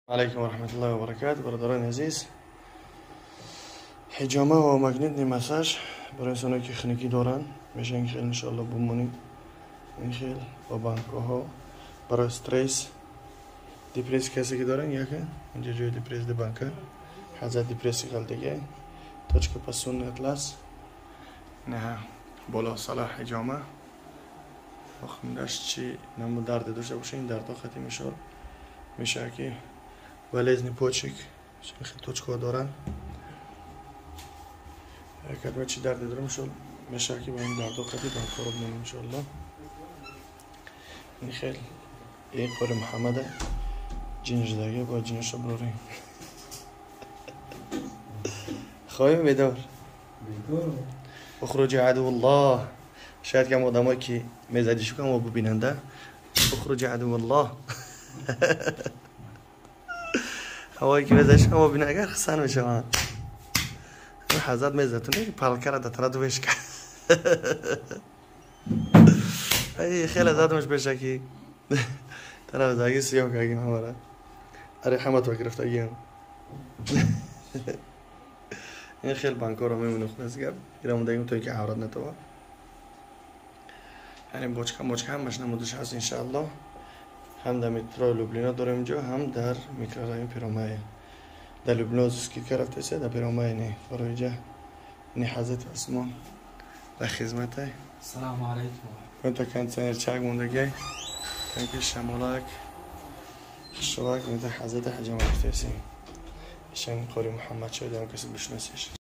علیکم و رحمت الله و برکاته. برادران عزیز، حجامه و مگنیت مساج برای انسانی که خنکی دارن میشه این خیلی انشالله بمونیم. این خیلی با بانکو ها برای استرس دیپرس کسی که دارن یکه اینجا جوی دیپرس دی بانکه حضرت دیپرسی خلدگه تاچ که پسون اطلاس نه بالا صلاح حجامه وقت چی نمو درد داشته باشه این درد خطی میشه که ولزنی پوچک خیلی توچکا دارن کدوم چی درد دارم میشه که با این درد خطی بانکو رو بمونیم انشالله. این خیلی این قول محمده جنش داگه با جنش رو براریم خواهیم بیدار اخرج عدو الله. شاید که آدم هایی که میزدیشو کنم و ببیننده اخرج عدو الله هوایی که میزدیشو کنم و ببیننده اگر خسن میشه من این حضرت میزدتونه که پلکره در طرف دوش کن خیلی زدمش بشه که طرف داگی سیاه که اگیم هماره اره حمد و گرفت اگیم این خیلی بانکو رو میمونه خونست گرد گیرمون داگیم توی که عورت نتوه یعنی بوچکه هم مش نمودش هست انشاءالله. هم در میترو لوبلینا دارم اینجا هم در میکرارایون پیرامای در لوبلینا زوسکی که رفته سه در پیرامای نه برای اینجا نی حضرت عثمان و خدمت السلام علیکم من تا کند سنیر چاک موندگی تنکی شمالک شواک میده حضرت حجام رفته سی ایشان قوری محمد شاید هم کسی بشناسیش.